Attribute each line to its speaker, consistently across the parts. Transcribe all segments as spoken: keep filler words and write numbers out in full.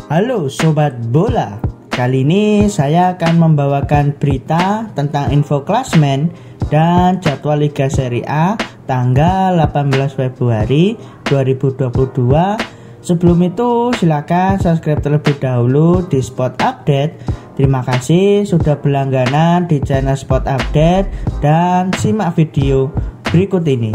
Speaker 1: Halo Sobat Bola, kali ini saya akan membawakan berita tentang info klasmen dan jadwal Liga Serie A tanggal delapan belas Februari dua ribu dua puluh dua. Sebelum itu silakan subscribe terlebih dahulu di Sport Update. Terima kasih sudah berlangganan di channel Sport Update dan simak video berikut ini.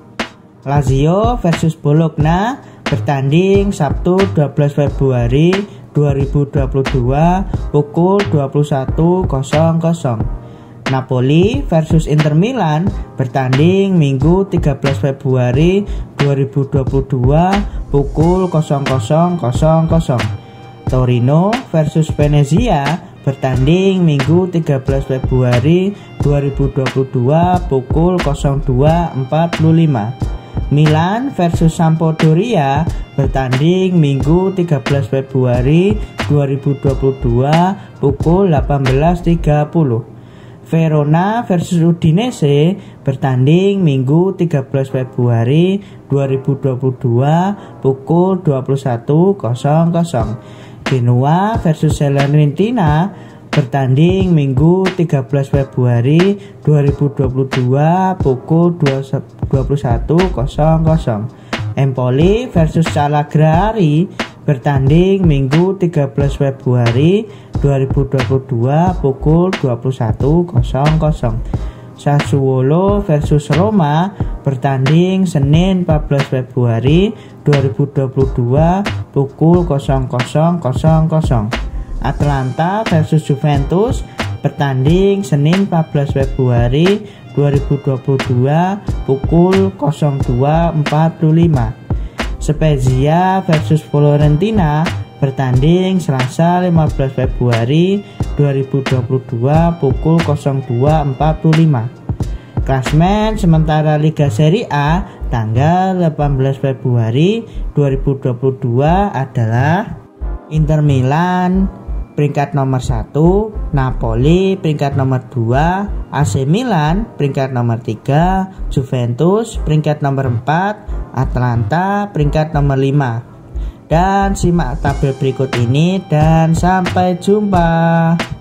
Speaker 1: Lazio versus Bologna bertanding Sabtu dua belas Februari dua ribu dua puluh dua pukul dua puluh satu nol nol. Napoli versus Inter Milan bertanding Minggu tiga belas Februari dua ribu dua puluh dua pukul nol nol nol. Torino versus Venezia bertanding Minggu tiga belas Februari dua ribu dua puluh dua pukul nol dua empat lima. Milan versus Sampdoria bertanding Minggu tiga belas Februari dua ribu dua puluh dua pukul delapan belas tiga puluh. Verona versus Udinese bertanding Minggu tiga belas Februari dua ribu dua puluh dua pukul dua puluh satu nol nol. Genoa versus Salernitana bertanding Minggu tiga belas Februari dua ribu dua puluh dua pukul dua puluh satu nol nol. Empoli versus Cagliari bertanding Minggu tiga belas Februari dua ribu dua puluh dua pukul dua puluh satu nol nol. Sassuolo versus Roma bertanding Senin empat belas Februari dua ribu dua puluh dua pukul nol nol nol. Atalanta versus Juventus bertanding Senin empat belas Februari dua ribu dua puluh dua pukul nol dua empat lima. Spezia versus Fiorentina bertanding Selasa lima belas Februari dua ribu dua puluh dua pukul nol dua empat lima. Klasmen sementara Liga Serie A tanggal delapan belas Februari dua ribu dua puluh dua adalah Inter Milan peringkat nomor satu, Napoli peringkat nomor dua, A C Milan peringkat nomor tiga, Juventus peringkat nomor empat, Atalanta peringkat nomor lima. Dan simak tabel berikut ini dan sampai jumpa.